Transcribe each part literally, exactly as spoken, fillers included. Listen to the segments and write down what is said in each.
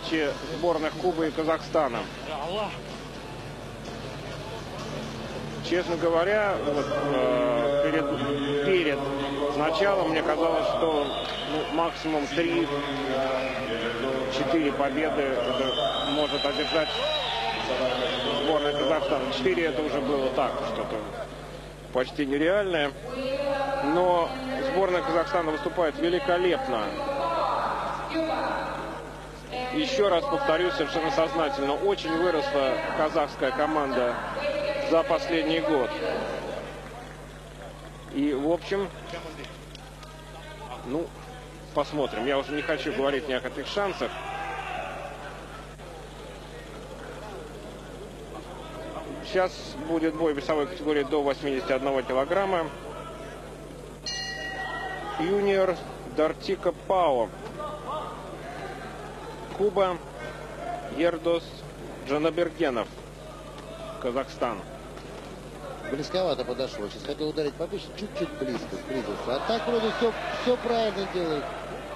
матче сборных Кубы и Казахстана. Честно говоря, вот, э, перед, перед началом мне казалось, что ну, максимум три-четыре победы это может одержать сборная Казахстана. четыре это уже было так, что-то почти нереальное. Но сборная Казахстана выступает великолепно. Еще раз повторюсь, совершенно сознательно, очень выросла казахская команда за последний год. И, в общем, ну, посмотрим. Я уже не хочу говорить ни о каких шансах. Сейчас будет бой в весовой категории до восьмидесяти одного килограмма. Юниор Дартика Пао. Куба. Ердос Джанабергенов. Казахстан. Близковато подошел. Сейчас хотел ударить побольше, чуть-чуть близко сблизился. А так вроде все, все правильно делает.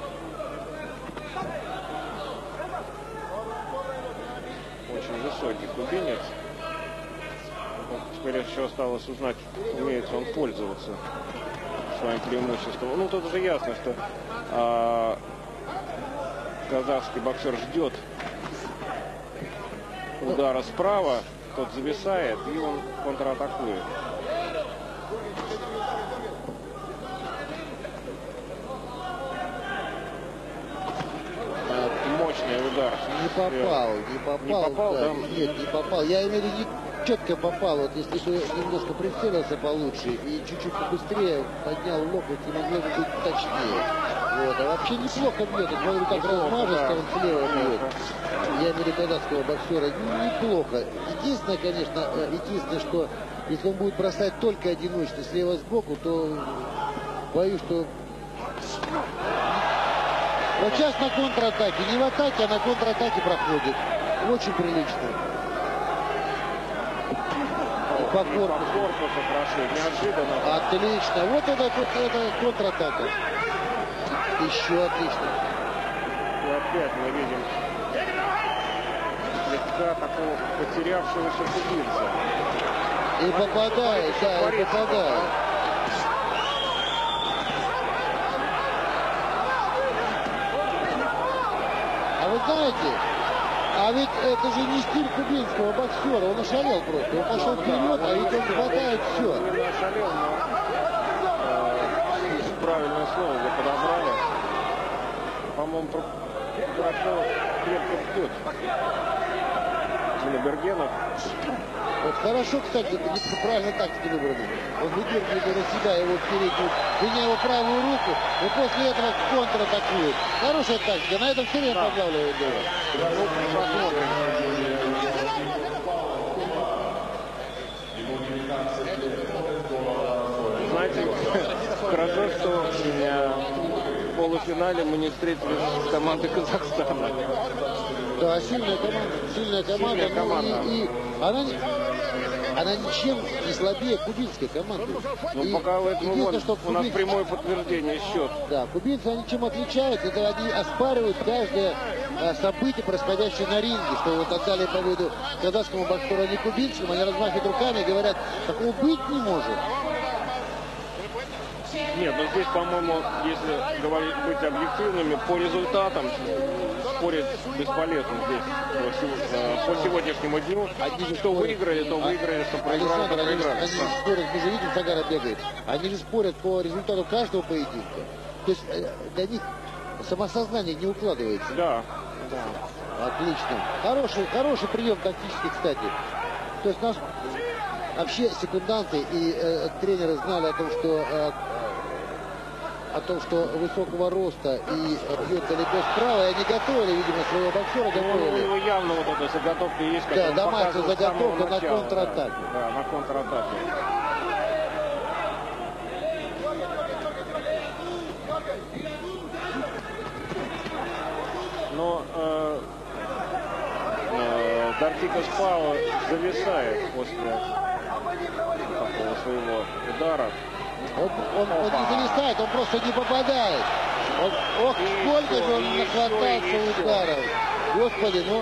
Очень высокий кубинец. Вот теперь еще осталось узнать, умеет он пользоваться своим преимуществом. Ну, тут уже ясно, что а, казахский боксер ждет удара справа, тот зависает, и он контратакует. Мощный удар. Не попал, не попал. Не попал, да. да? Нет, не попал. Я имею в виду, не четко попал. Вот если бы немножко прицелился получше и чуть-чуть побыстрее поднял локоть, и могло бы быть точнее. Вот. А вообще неплохо бьет. Я говорю, как размажисто он слева бьет. Я имею в виду казахского боксера. Неплохо. Единственное, конечно, единственное, что если он будет бросать только одиночно слева сбоку, то боюсь, что... Вот сейчас на контратаке, не в атаке, а на контратаке проходит. Очень прилично. По корпусу. Корпусу прошли, неожиданно. Отлично. Вот это, вот это контратака. Еще отлично. И опять мы видим слегка такого потерявшегося кубинца. И попадает, да, и попадает. А вы знаете, а ведь это же не стиль кубинского боксера, он ошалел просто, он пошел вперед, а ведь он хватает все. Он не ошалел, но э, правильное слово вы подобрали. По-моему, хорошо крепко бьет Джанабергенов. Вот хорошо, кстати, правильно тактики выбраны. Он выдергивает на себя его переднюю, меня его правую руку, и после этого контратакует. Хорошая тактика, на этом все время подглавливает дело. Знаете, хорошо, что в полуфинале мы не встретились с командой Казахстана. Да, сильная команда, сильная команда. Сильная команда. Ну, и, и она, она ничем не слабее кубинской команды. Ну, и пока в этом вот, что у нас кубин... прямое подтверждение счет. Да, кубинцы, они чем отличаются, это они оспаривают каждое а, событие, происходящее на ринге, что вот отдали победу казахскому боксеру, а не кубинскому, они размахивают руками и говорят, такого быть не может. Нет, но здесь, по-моему, если говорить, быть объективными, по результатам спорить бесполезно здесь по сегодняшнему дню. Они же что выиграли, то выиграли, что проиграли, то проиграли. Они же спорят, мы же видим, Сагара бегает. Они же спорят по результату каждого поединка. То есть для них самосознание не укладывается. Да, да. Отлично. Хороший, хороший прием тактический, кстати. То есть наш вообще секунданты и э, тренеры знали о том, что э, о том, что высокого роста и бьет далеко справа, и они готовили, видимо, своего боксера, готовили. У него явно вот эта заготовка есть, да, домашняя заготовка на контратаке. Да, да, на контратаке. Но э, э, Дартика Пао зависает после такого своего удара. Он, он, он не зависает, он просто не попадает. Он, ох, и сколько еще, же он и нахватался еще, ударов. господи, но...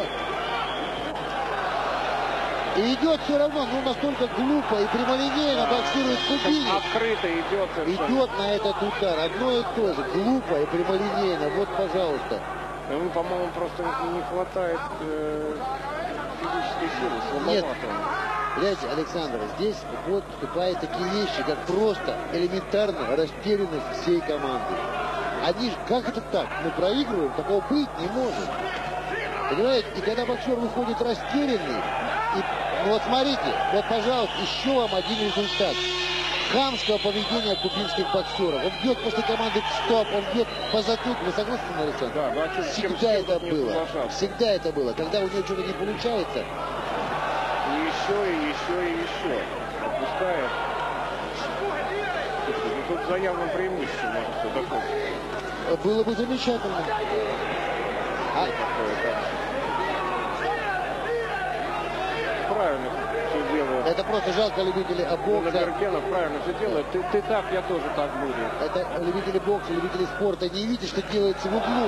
И идет все равно, ну, настолько глупо и прямолинейно боксирует Кубинец. Открыто идет. Идет на этот удар. Одно и то же. Глупо и прямолинейно. Вот, пожалуйста. Ему, по-моему, просто не хватает э, физической силы. Слабовато. Нет. Понимаете, Александр, здесь вот вступают такие вещи, как просто элементарная растерянность всей команды. Они же, как это так? Мы проигрываем, такого быть не может. Понимаете, и когда боксер выходит растерянный, и, ну вот смотрите, вот, пожалуйста, еще вам один результат. Хамского поведения кубинских боксеров. Он бьет после команды стоп, он бьет по затылку. Вы согласны, Александр? Да, ну, а чем, Всегда чем это было. Всегда это было. Когда у него что-то не получается. И еще, и еще, и еще. Отпускает. Ну, тут за явным преимуществом может все такое. Было бы замечательно. А... Правильно все делают. Это просто жалко любителей бокса. Гергенов правильно все делает. Ты, ты так, я тоже так буду. Это любители бокса, любители спорта. Не видите, что делается в углу.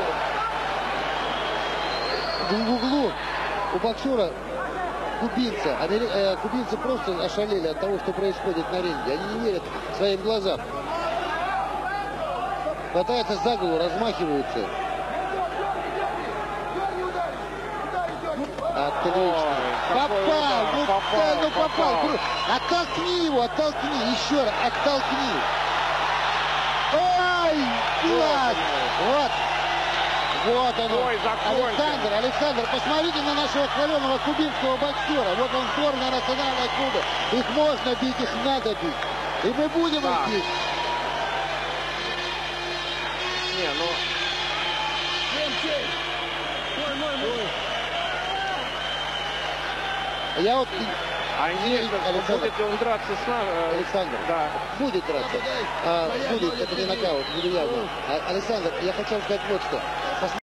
У... В углу у боксера кубинца. Амери... э, кубинцы просто ошалели от того, что происходит на ринге. Они не верят своим глазам. Хватаются за голову, размахиваются. Отлично. Ой, попал, удар, ну, попал, да, ну попал. попал. Оттолкни его, оттолкни. Еще раз, оттолкни. Ой, класс. Вот. Вот оно. Ой, закончил. Александр, Александр, посмотрите на нашего хваленого кубинского боксера. Вот он сборная национальной Кубы. Их можно бить, их надо бить. И мы будем Да. их бить. Не, ну... Я вот... А интересно, Александр. будет ли он драться с нами? Александр, Да. будет драться. А, будет, это не нокаут, не явно. А, Александр, я хотел сказать вот что.